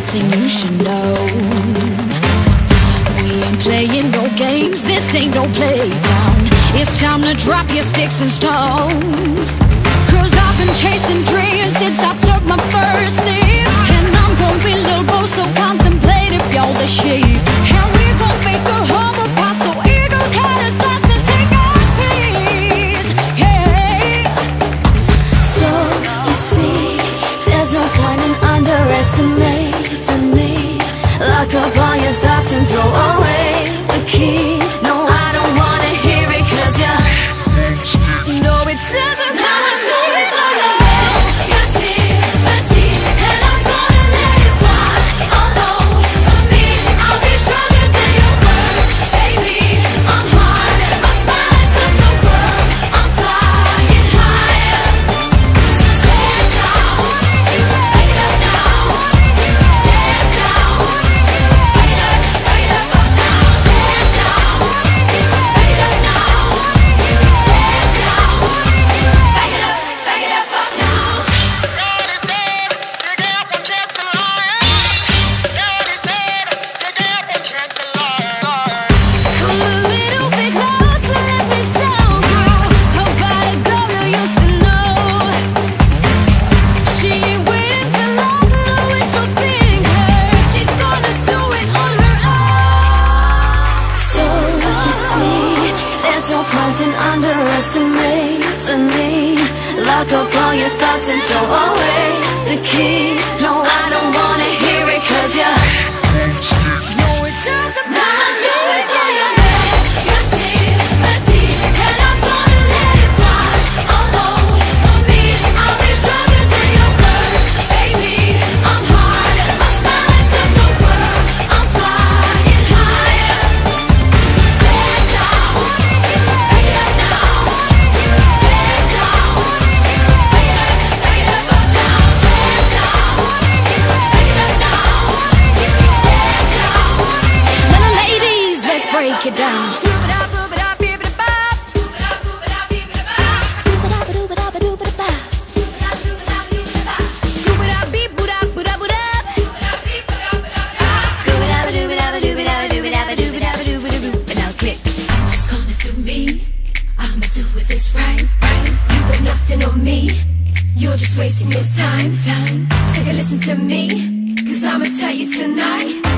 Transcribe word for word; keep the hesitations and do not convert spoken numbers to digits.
something you should know. We ain't playing no games, this ain't no playground. It's time to drop your sticks and stones. Cause I've been chasing dreams since I took my first leap. And I'm gonna be little boy so contemplative, y'all the sheep. And we gon' make a humble pie so eagles had us lots to take our peace. Hey. So you see, there's no point in underestimating me. Lock up all your thoughts and throw away the key. No, I don't wanna hear it, cause you know it doesn't matter to me. Your tear, my tear, and I'm gonna let it wash all over me. I'll be stronger than your words, baby. I'm hard, my smile took the world. I'm flying higher. So stand down, back it up now. Stand down, back it up, back it up up now. Stand down, back it up now. Stand down, back it up, back it up up now. Daddy said you got one chance to learn. Daddy said you got one chance to learn. Come a little bit closer, let me sound, girl. About a girl you used to know. She ain't waiting for long, no wishful thinker. She's gonna do it on her own. So you see, there's no point in underestimating me. Lock up all your thoughts and throw away the key. No, I don't wanna hear it, cause you know it doesn't matter to it. Your tear, my tear, and I'm gonna let it wash all over me. I'll be stronger than your words, baby. I'm hard, my smile took the world. I'm flying higher. So stand down, back it up now. Stand down, back it up, back it up up now. Stand down, back it up now. Stand down. Little ladies, let's break it down. Now click. I'm just gonna do me. I'ma do it this right, right. You got nothing on me. You're just wasting your time, time. Take a listen to me, cause I'ma tell you tonight.